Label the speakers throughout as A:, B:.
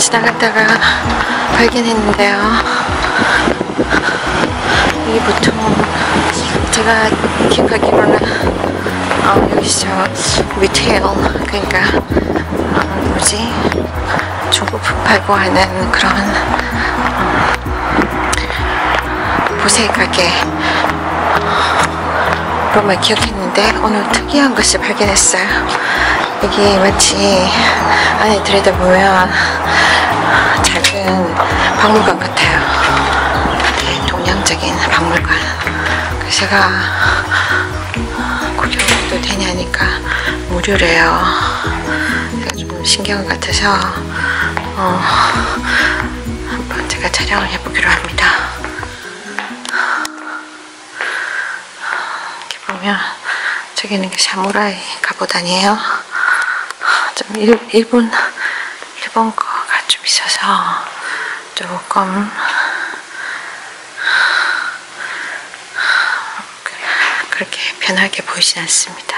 A: 지나갔다가 발견했는데요. 이게 보통 제가 기억하기로는 여기서 리테일, 그러니까 뭐지, 중고 팔고 하는 그런 보세 가게로만 기억했는데 오늘 특이한 것을 발견했어요. 여기 마치 안에 들여다보면 작은 박물관 같아요. 동양적인 박물관. 그래서 제가 구경도 되냐니까 무료래요. 제가 좀 신기한 것 같아서 한번 제가 촬영을 해보기로 합니다. 이렇게 보면 저기는 게 사무라이 갑옷 아니에요? 좀 일본 거가 좀 있어서 조금 그렇게 편하게 보이진 않습니다.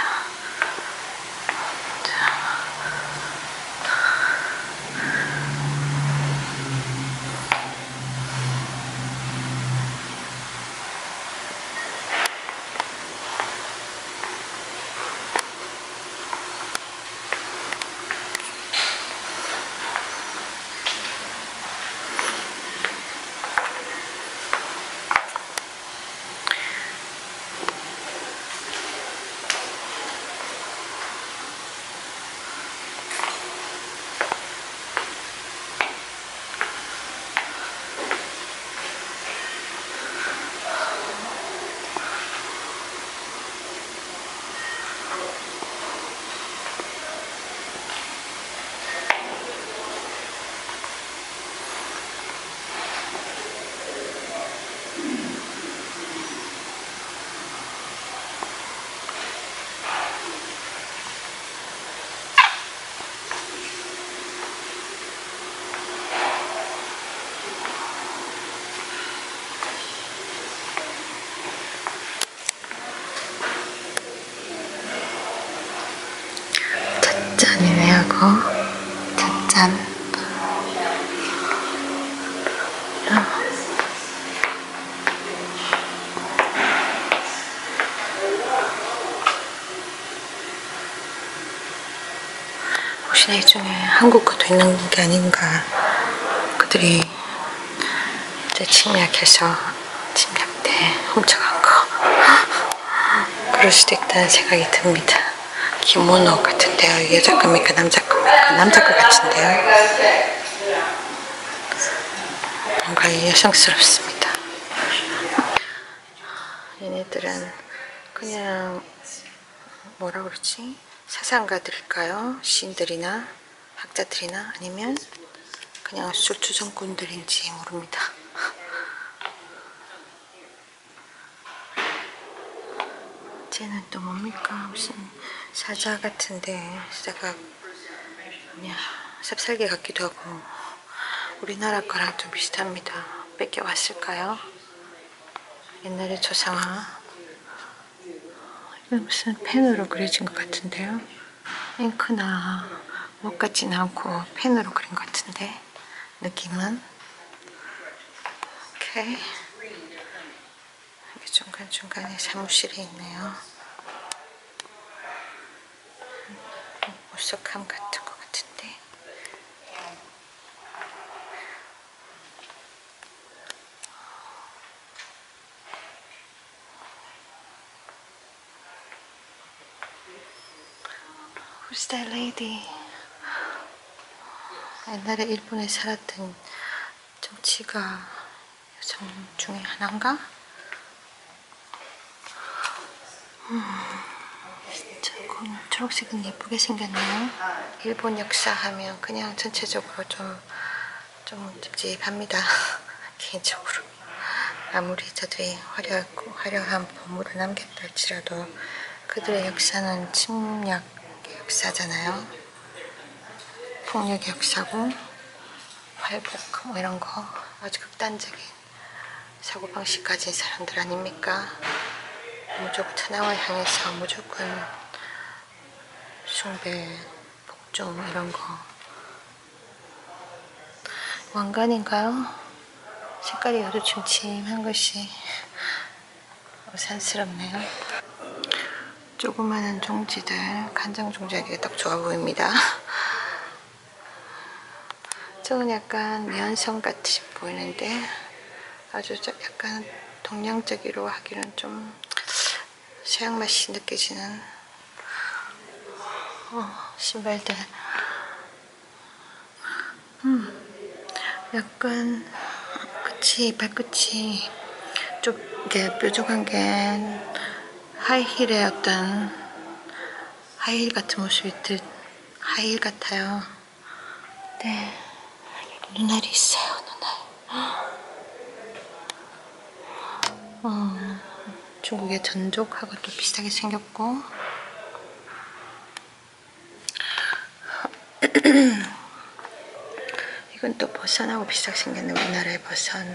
A: 짠이네요, 그거. 짠. 혹시나 이 중에 한국 것도 있는 게 아닌가. 그들이 이제 침략해서 침략 때 훔쳐간 거. 그럴 수도 있다는 생각이 듭니다. 기모노 같은데요. 여자 겁니까? 남자 겁니까? 남자 것 같은데요. 뭔가 여성스럽습니다. 얘네들은 그냥 뭐라 그러지? 사상가들일까요? 시인들이나 학자들이나 아니면 그냥 술주정꾼들인지 모릅니다. 쟤는 또 뭡니까? 무슨 사자 같은데, 사자가 그냥 삽살개 같기도 하고 우리나라 거랑 좀 비슷합니다. 뺏겨왔을까요? 옛날에 조상화. 이건 무슨 펜으로 그려진 것 같은데요. 잉크나 목 같지는 않고 펜으로 그린 것 같은데 느낌은. 오케이. 이게 중간중간에 사무실이 있네요. 보석함 같은 것 같은데. Who's that lady? 옛날에 일본에 살았던 정치가 여성 중에 하나인가? 초록색은 예쁘게 생겼네요. 일본 역사 하면 그냥 전체적으로 좀 찝찝합니다. 개인적으로. 아무리 저들이 화려한 보물을 남겼다 할지라도 그들의 역사는 침략의 역사잖아요. 폭력의 역사고 활복 뭐 이런 거 아주 극단적인 사고방식 가진 사람들 아닙니까? 무조건 천황을 향해서 무조건 숭배, 복종 이런 거. 왕관인가요? 색깔이 어두침침한 것이 어산스럽네요. 조그마한 종지들, 간장 종지하기가 딱 좋아 보입니다. 저건 약간 미완성 같이 보이는데 아주 약간 동양적으로 하기는 좀 서양 맛이 느껴지는 신발들. 약간 발끝이 좀 이렇게 뾰족한 게 하이힐의 어떤 하이힐 같은 모습이 하이힐 같아요. 네, 눈알이 있어요. 눈알. 중국의 전족하고 또 비슷하게 생겼고 이건 또 버선하고 비슷하게 생겼네. 우리나라의 버선.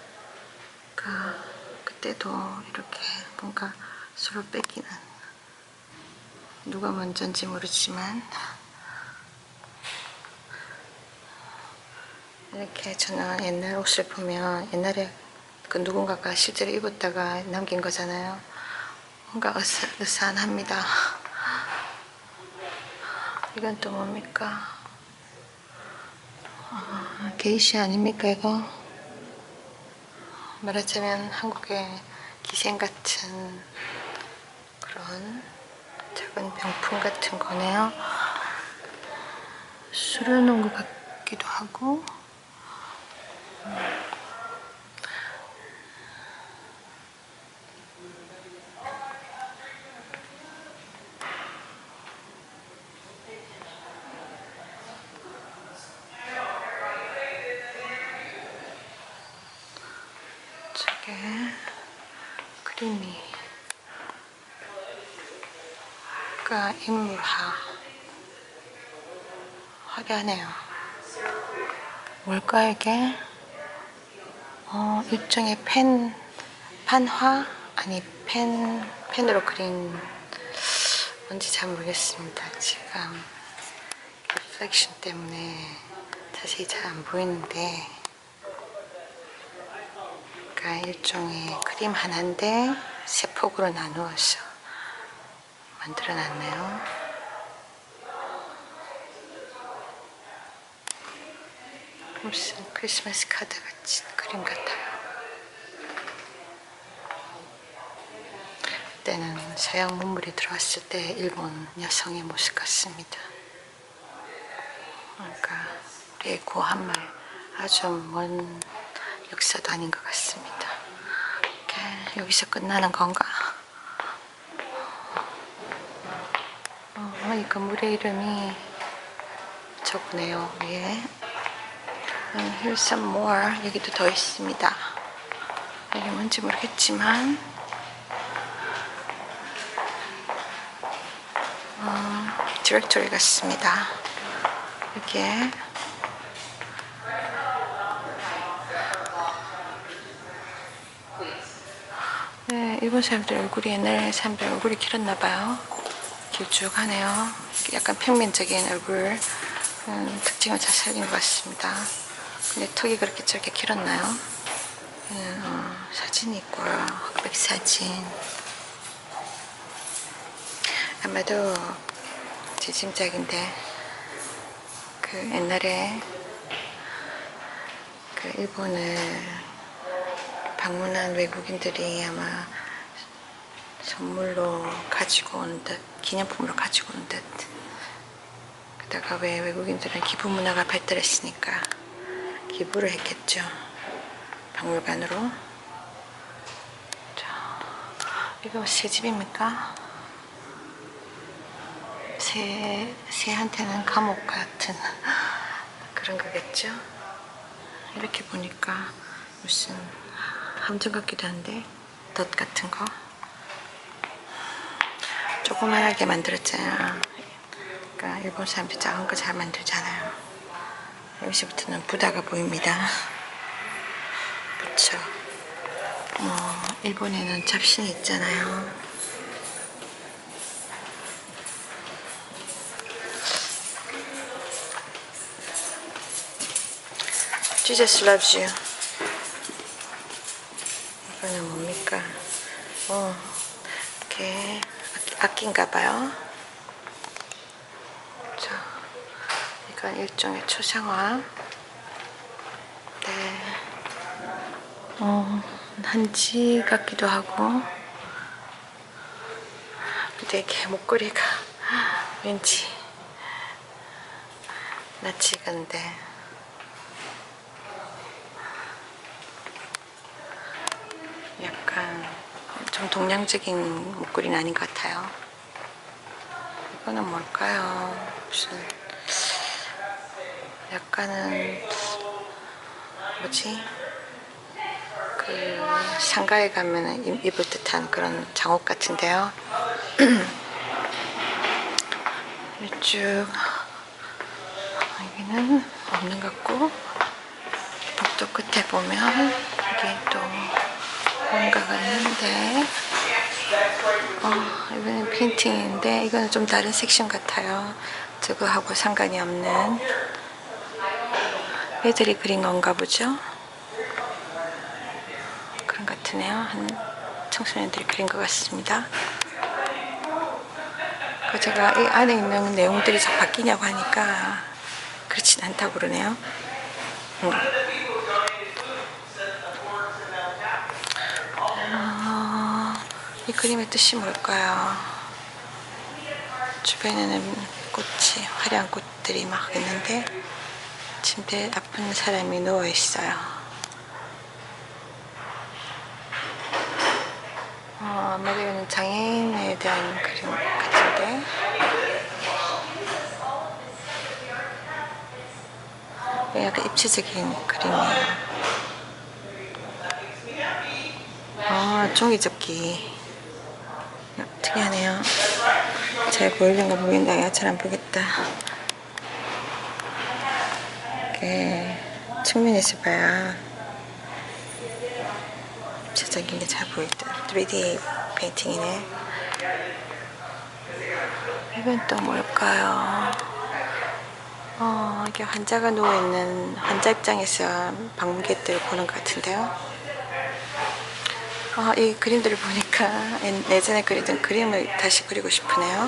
A: 그때도 이렇게 뭔가 서로 뺏기는, 누가 먼저인지 모르지만 이렇게 저는 옛날 옷을 보면 옛날에 그 누군가가 실제로 입었다가 남긴 거잖아요. 뭔가 으스안합니다. 이건 또 뭡니까? 게이시 아닙니까 이거? 말하자면 한국의 기생 같은 그런 작은 명품 같은 거네요. 수련한 것 같기도 하고 저게 크리미가 인물화 화려하네요. 뭘까 이게? 일종의 판화? 아니 펜으로 그린 뭔지 잘 모르겠습니다. 지금 리플렉션 때문에 자세히 잘 안 보이는데, 그러니까 일종의 그림 하나인데 세 폭으로 나누어서 만들어 놨네요. 무슨 크리스마스 카드 같은 그림 같아요. 그때는 서양 문물이 들어왔을 때 일본 여성의 모습 같습니다. 그러니까 우리의 고한말 아주 먼 역사도 아닌 것 같습니다. 이렇게 여기서 끝나는 건가? 이 건물의 이름이 적네요 위에. Here's some more. 여기도 더 있습니다. 이게 뭔지 모르겠지만 디렉토리 같습니다. 이게 네, 일본 사람들 얼굴이 옛날 사람들 얼굴이 길었나봐요. 길쭉하네요. 약간 평면적인 얼굴 특징을 잘 살린 것 같습니다. 근데 턱이 그렇게 저렇게 길었나요? 사진이 있고요. 흑백 사진. 아마도 제 짐작인데 그 옛날에 그 일본을 방문한 외국인들이 아마 선물로 가지고 온 듯, 기념품으로 가지고 온 듯. 게다가 왜 외국인들은 기부 문화가 발달했으니까 기부를 했겠죠. 박물관으로. 자, 이거 새 집입니까? 새한테는 감옥 같은 그런 거겠죠. 이렇게 보니까 무슨 함정 같기도 한데 덫 같은 거 조그만하게 만들었잖아요. 그러니까 일본 사람들 작은 거 잘 만들잖아요. 여기서부터는 부다가 보입니다. 부처. 일본에는 잡신이 있잖아요. Jesus loves you. 이거는 뭡니까? 이렇게 악기인가 봐요. 자, 이건 일종의 초상화. 네. 한지 같기도 하고. 근데 이게 목걸이가 왠지 낯익은데. 약간 좀 동양적인 목걸이는 아닌 것 같아요. 이거는 뭘까요? 무슨 약간은 뭐지? 그 상가에 가면 입을 듯한 그런 장옥 같은데요. 쭉 여기는 없는 것 같고, 복도 끝에 보면 이게 또 뭔가가 있는데, 이거는 페인팅인데 이거는 좀 다른 섹션 같아요. 저거하고 상관이 없는 애들이 그린 건가 보죠? 그런 것 같으네요. 한 청소년들이 그린 것 같습니다. 제가 이 안에 있는 내용들이 잘 바뀌냐고 하니까 그렇진 않다고 그러네요. 이 그림의 뜻이 뭘까요? 주변에는 꽃이, 화려한 꽃들이 막 있는데 침대에 아픈 사람이 누워 있어요. 아마도 이거는 장애인에 대한 그림 같은데, 약간 입체적인 그림이에요. 종이접기. 특이하네요. 잘 보이려는가 모르겠다. 잘 안 보겠다. 이렇게 측면에서 봐야 입체적인 게 잘 보이다. 3D 페인팅이네. 이건 또 뭘까요? 이게 환자가 누워있는 환자 입장에서 방문객들을 보는 것 같은데요. 이 그림들을 보니까 예전에 그리던 그림을 다시 그리고 싶으네요.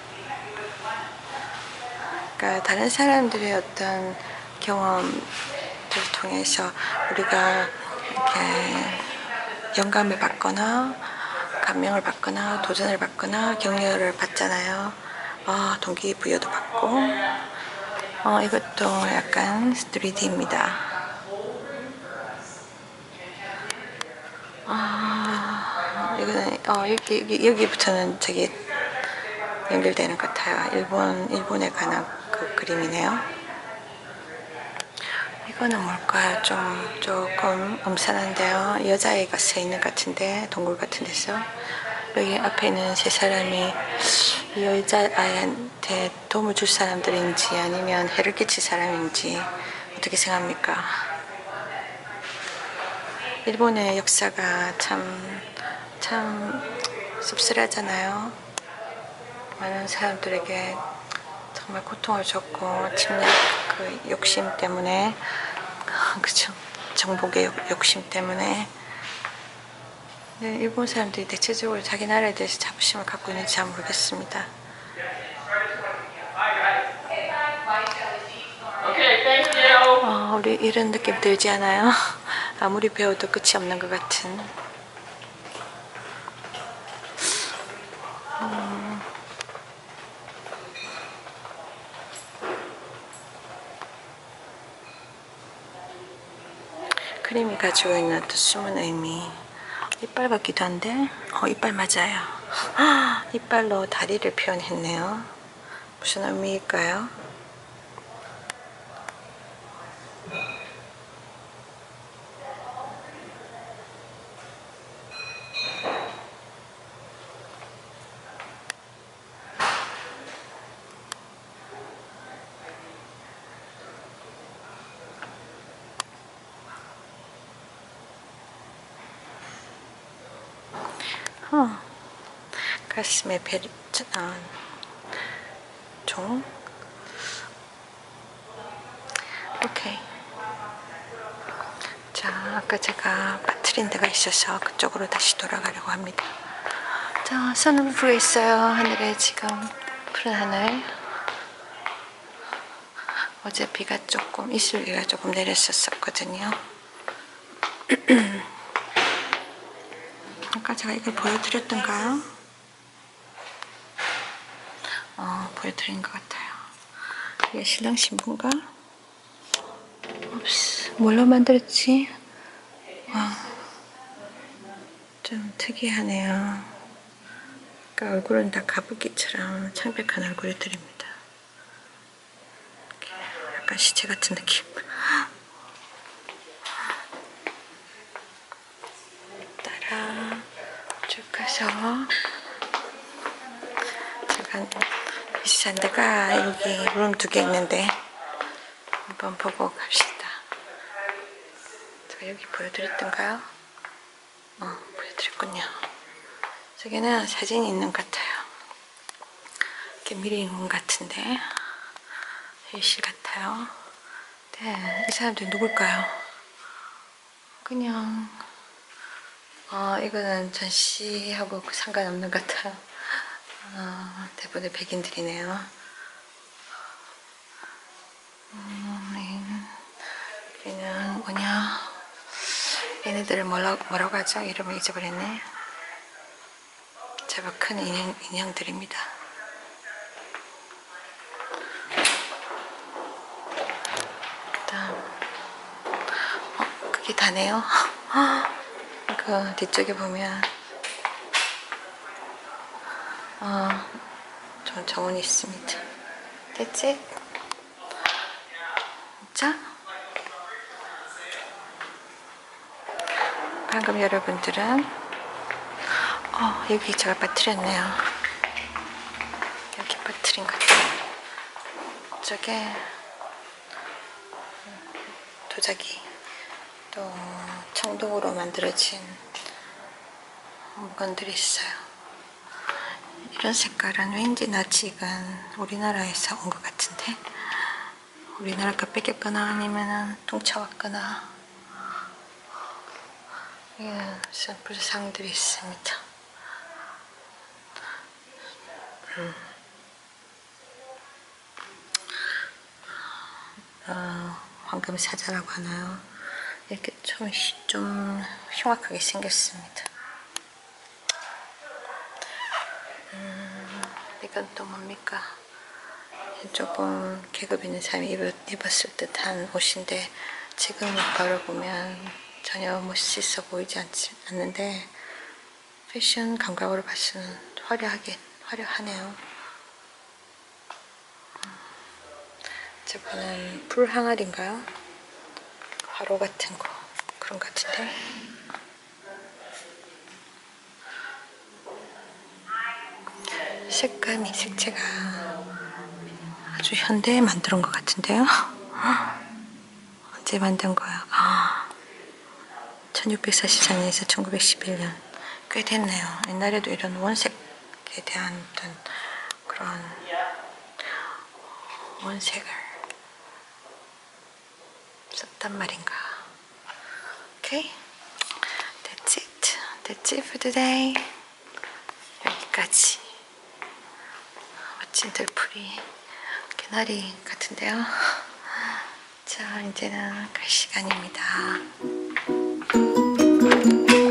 A: 그러니까 다른 사람들의 어떤 경험들을 통해서 우리가 이렇게 영감을 받거나 감명을 받거나 도전을 받거나 격려를 받잖아요. 동기부여도 받고. 이것도 약간 3D입니다. 이거는 여기부터는 저기 연결되는 것 같아요. 일본에 관한 그 그림이네요. 이거는 뭘까요? 조금 엄산한데요. 여자아이가 서 있는 것 같은데, 동굴 같은 데서. 여기 앞에 있는 세 사람이 이 여자아이한테 도움을 줄 사람들인지 아니면 해를 끼칠 사람인지 어떻게 생각합니까? 일본의 역사가 참 씁쓸하잖아요. 많은 사람들에게 정말 고통을 줬고, 침략 그 욕심 때문에, 그죠? 정복의 욕심 때문에. 네, 일본 사람들이 대체적으로 자기 나라에 대해서 자부심을 갖고 있는지 잘 모르겠습니다. 우리 이런 느낌 들지 않아요? 아무리 배워도 끝이 없는 것 같은. 그림이 가지고 있는 또 숨은 의미. 이빨 같기도 한데, 이빨 맞아요. 이빨로 다리를 표현했네요. 무슨 의미일까요? 가슴에 종. 오케이. 자, 아까 제가 빠뜨린 데가 있어서 그쪽으로 다시 돌아가려고 합니다. 자, 선루프가 있어요. 하늘에 지금 푸른 하늘. 어제 비가 조금, 이슬비가 조금 내렸었거든요. 아까 제가 이걸 보여드렸던가요? 보여드린 것 같아요. 이게 신랑 신부인가? 옵스, 뭘로 만들었지? 좀 특이하네요. 그러니까 얼굴은 다 가부키처럼 창백한 얼굴을 드립니다. 약간 시체 같은 느낌. 따라 쭉 가서 잠깐 비싼 데가 여기 룸 2개 있는데 한번 보고 갑시다. 제가 여기 보여드렸던가요? 보여드렸군요. 저기는 사진이 있는 것 같아요. 이렇게 미리룸 같은데 회의실 같아요. 네, 이 사람들 누굴까요? 그냥 이거는 전시하고 상관없는 것 같아요. 대부분의 백인들이네요. 여기는 뭐냐, 얘네들을 뭐라고 하죠? 이름을 잊어버렸네. 제법 큰 인형들입니다. 그다음 그게 다네요. 그 뒤쪽에 보면 전 정원이 있습니다. That's it. 자, 방금 여러분들은 여기 제가 빠뜨렸네요. 여기 빠뜨린 것 같아요. 저게 도자기, 또 청동으로 만들어진 물건들이 있어요. 이런 색깔은 왠지 낯익은 우리나라에서 온 것 같은데, 우리나라가 뺏겼거나 아니면은 훔쳐왔거나. 무슨 불상들이 있습니다. 황금 사자라고 하나요? 이렇게 좀 흉악하게 생겼습니다. 이건 또 뭡니까? 조금 계급 있는 사람이 입었을 듯한 옷인데, 지금 바로 보면 전혀 멋있어 보이지 않는데, 패션 감각으로 봐서는 화려하네요. 저거는 불 항아리인가요? 화로 같은 거, 그런 것 같은데. 색채가 아주 현대에 만든 것 같은데요. 언제 만든 거야? 1644년에서 1911년. 꽤 됐네요. 옛날에도 이런 원색에 대한 어떤 그런 원색을 썼단 말인가. 오케이. That's it for today. 여기까지. 멋진 들풀이 개나리 같은데요. 자, 이제는 갈 시간입니다.